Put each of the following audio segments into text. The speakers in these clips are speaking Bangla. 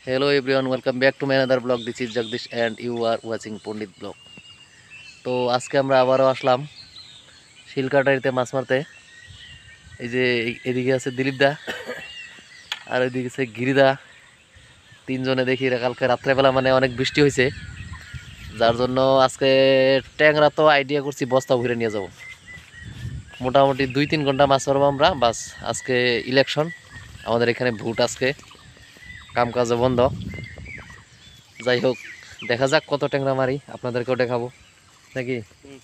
Hello everyone, welcome back to my another vlog. This is Jagdish and you are watching Pondit Vlog. তো আজকে আমরা আবারও আসলাম শিলকাটারিতে মাছ মারতে। এই যে এদিকে আছে দিলীপ দা আর ওইদিকে আছে গিরিদা। তিনজনে দেখি কালকে রাত্রেবেলা মানে অনেক বৃষ্টি হয়েছে, যার জন্য আজকে ট্যাংরা তো আইডিয়া করছি বস্তা ভরে নিয়ে যাব। মোটামুটি 2-3 ঘন্টা মাছ মারবো আমরা। বাস আজকে ইলেকশন, আমাদের এখানে ভোট, আজকে কামকাজও বন্ধ। যাই হোক, দেখা যাক কত ট্যাংরা মারি, আপনাদেরকেও দেখাবো নাকি।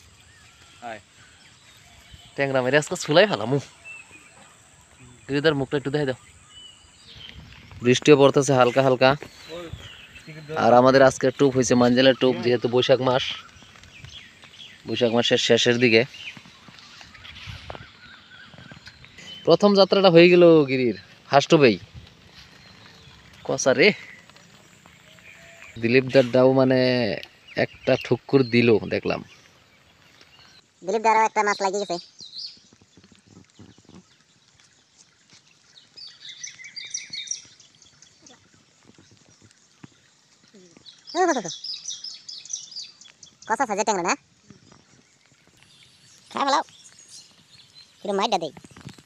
ট্যাংরা মেরে আজকে ছুলাই ফেলাম। গিরিদার মুখটা একটু দেখে দাও। বৃষ্টিও পড়তেছে হালকা হালকা। আর আমাদের আজকে টুপ হয়েছে মাঞ্জেলের টুপ, যেহেতু বৈশাখ মাসের শেষের দিকে প্রথম যাত্রাটা হয়ে গেল গিরির ফার্স্ট টুপেই। কষা রে, দিলীপ দাও মানে একটা ঠুক্কুর দিল দেখলাম। দিলীপ দারও একটা মাছ লাগিয়ে গেছে। কষা সাজে ট্যাংরা না খা ফেলাও, কিন্তু মাইটা দেই।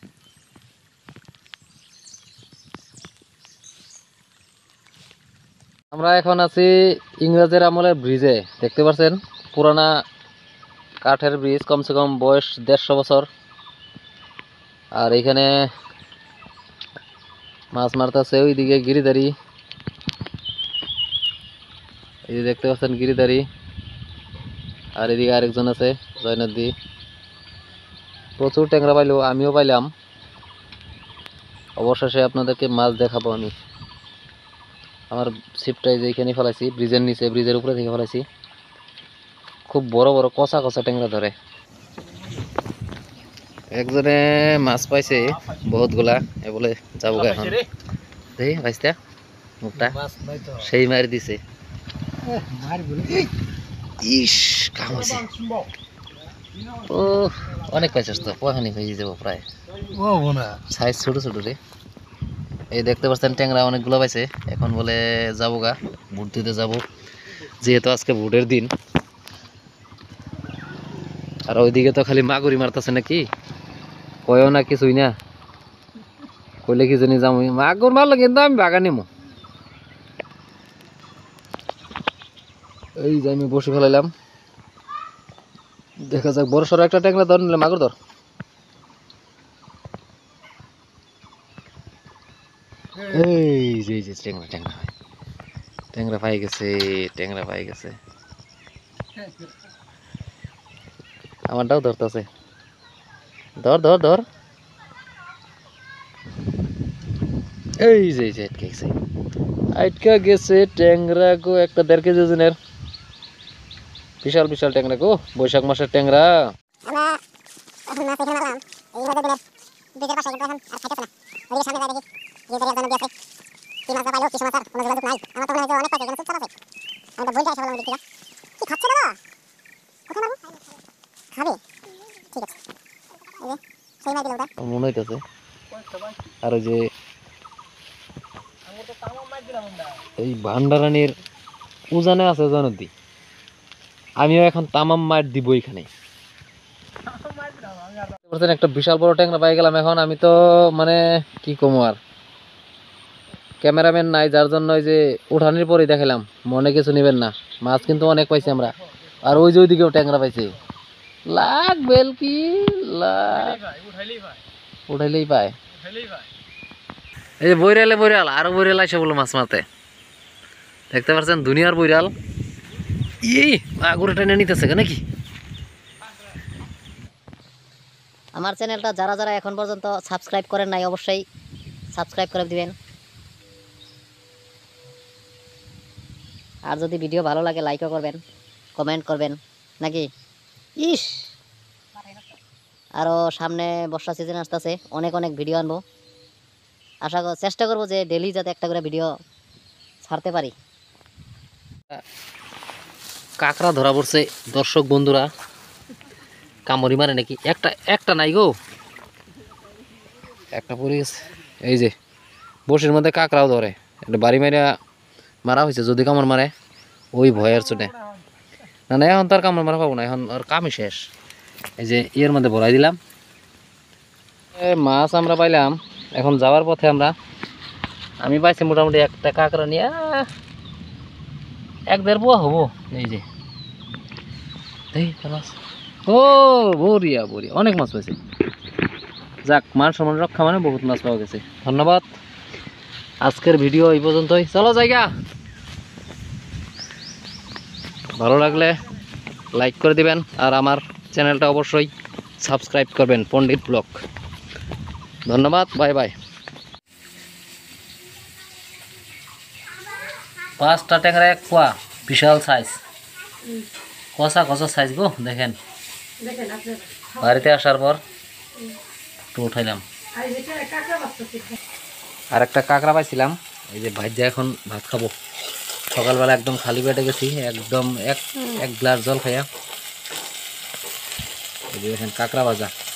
আমরা এখন আছি ইংরেজের আমলের ব্রিজে, দেখতে পাচ্ছেন পুরানা কাঠের ব্রিজ, কমসে কম বয়স 150 বছর। আর এখানে মাছ মারতেছে ওইদিকে গিরিদারি, এই যে দেখতে পাচ্ছেন গিরিদারি। আর এদিকে আরেকজন আছে জয়নদী। প্রচুর ট্যাংরা পাইলো, আমিও পাইলাম। অবশেষে আপনাদেরকে মাছ দেখাবো আমি। আমার ছিপটাই যে এখানে ফেলাইছি ব্রিজের নিচে, ব্রিজের উপরে থেকে ফেলাইছি। খুব বড় বড় কষা কষা ট্যাংরা ধরে। একজনে মাছ পাইছে বহুতগুলা, এ বলে যাবো এখন। দেখি ভাইস্তা মুখটা সেই মারি দিছে। ইস কাম হয়েছে। ও অনেক পাইছিস তো, পয়খানি হয়ে যাবো প্রায়। সাইজ ছোট ছোট রে। এই দেখতে পাচ্ছেন ট্যাংরা অনেকগুলো পাইছে। এখন বলে যাবো গা, ভোট দিতে যাবো, যেহেতু আজকে ভোটের দিন। আর ওইদিকে তো খালি মাগুরি মারতেছে নাকি, কয়ও না কিছুই না, কইলে কি জানি যাবো। মাগুর মারলো কিন্তু আমি বাগা নিমো। এই যে আমি বসে ফেলাইলাম, দেখা যাক। বড় সড়ো একটা ট্যাংরা ধর, নিলে মাগুর ধর। এই যে ট্যাংরা ট্যাংরা ট্যাংরা পাই গেছে, ট্যাংরা পাই গেছে। আমারটাও ধরতেছে, ধর ধর ধর। এই যে আটকে গেছে, আটকা গেছে ট্যাংরা গো, একটা 1.5 কেজি ওজনের বিশাল বিশাল ট্যাংরা গো, বৈশাখ মাসের ট্যাংরা। আমরা এখন মাছ এখানে মারলাম এই রোদে দিলে ব্রিজের পাশে, কিন্তু এখন আর খাইতেছে না। ওদিকে সামনে যায় দেখি যে দরিয়ার জন্য দিয়েছে কি মাছ পাইলো, কিছু মাছ আর কোনো যোগাযোগ নাই। আমার তো মনে হয় অনেক পাইছে, এখানে চুপচাপ আছে। আমি তো বলতে আসা বললাম দিকে কি খাচ্ছে দাদা, কোথায় মারবো খাবে। ঠিক আছে, এই যে সেই মাছ দিল ওটা মনে হইতেছে। আর ওই যে এই ভান্ডারানির উজানে আছে জনদি, আমিও এখন তামাম মার দিব এখানে। একটা বিশাল বড় ট্যাংরা পাই গেলাম। এখন আমি তো মানে কি কমো, আর ক্যামেরাম্যান নাই, যার জন্য ওই যে উঠানির পরেই দেখালাম, মনে কিছু নেবেন না। মাছ কিন্তু অনেক পাইছি আমরা। আর ওই যে ওইদিকেও ট্যাংরা পাইছি, লাখ বেলকি লাখ উঠাইলেই পায়। এই যে বৈরাল আরো বৈরাল আসে বলো মাছ মারতে, দেখতে পাচ্ছেন দুনিয়ার বৈরাল। এই আগুরে টেনে নিতেছে নাকি। আমার চ্যানেলটা যারা যারা এখন পর্যন্ত সাবস্ক্রাইব করেন নাই অবশ্যই সাবস্ক্রাইব করে দিবেন। আর যদি ভিডিও ভালো লাগে লাইকও করবেন, কমেন্ট করবেন নাকি। ইস আরও সামনে বর্ষা সিজন আসতেছে, অনেক অনেক ভিডিও আনবো। চেষ্টা করবো যে ডেলি যাতে একটা করে ভিডিও ছাড়তে পারি। কাঁকড়া ধরা পড়ছে দর্শক বন্ধুরা, কামড়ি মারে নাকি। একটা একটা নাই গো, একটা পড়ে গেছে। এই যে বসির মধ্যে কাঁকড়াও ধরে, একটা বাড়ি মারিয়া মারা হয়েছে, যদি কামড় মারে ওই ভয়ের চোটে। না না, এখন তো আর কামড় মারা পাবো না, এখন আর কামই শেষ। এই যে এর মধ্যে ভরাই দিলাম। মাছ আমরা পাইলাম। এখন যাওয়ার পথে আমি পাইছি মোটামুটি একটা কাঁকড়া নিয়ে 1-1.5 পোয়া হবো। এই যে মাছ, ও বড়িয়া বড়িয়া, অনেক মাছ পাইছে। যাক, মান সম্মান রক্ষা মানে বহুত মাছ পাওয়া গেছে। ধন্যবাদ। আজকের ভিডিও এই পর্যন্তই। চলো জায়গা, ভালো লাগলে লাইক করে দিবেন আর আমার চ্যানেলটা অবশ্যই সাবস্ক্রাইব করবেন, পণ্ডিত ব্লগ। ধন্যবাদ, বাই বাই। 5টা ট্যাংরা 1 পোয়া, বিশাল সাইজ, কষা কষা সাইজ গো। দেখেন বাড়িতে আসার পর একটু উঠাইলাম। আর একটা কাঁকড়া পাইছিলাম, এই যে ভাইজা এখন ভাত খাবো। সকালবেলা একদম খালি পেটে গেছি, একদম এক গ্লাস জল খাইয়া। এই যে দেখেন কাঁকড়া ভাজা।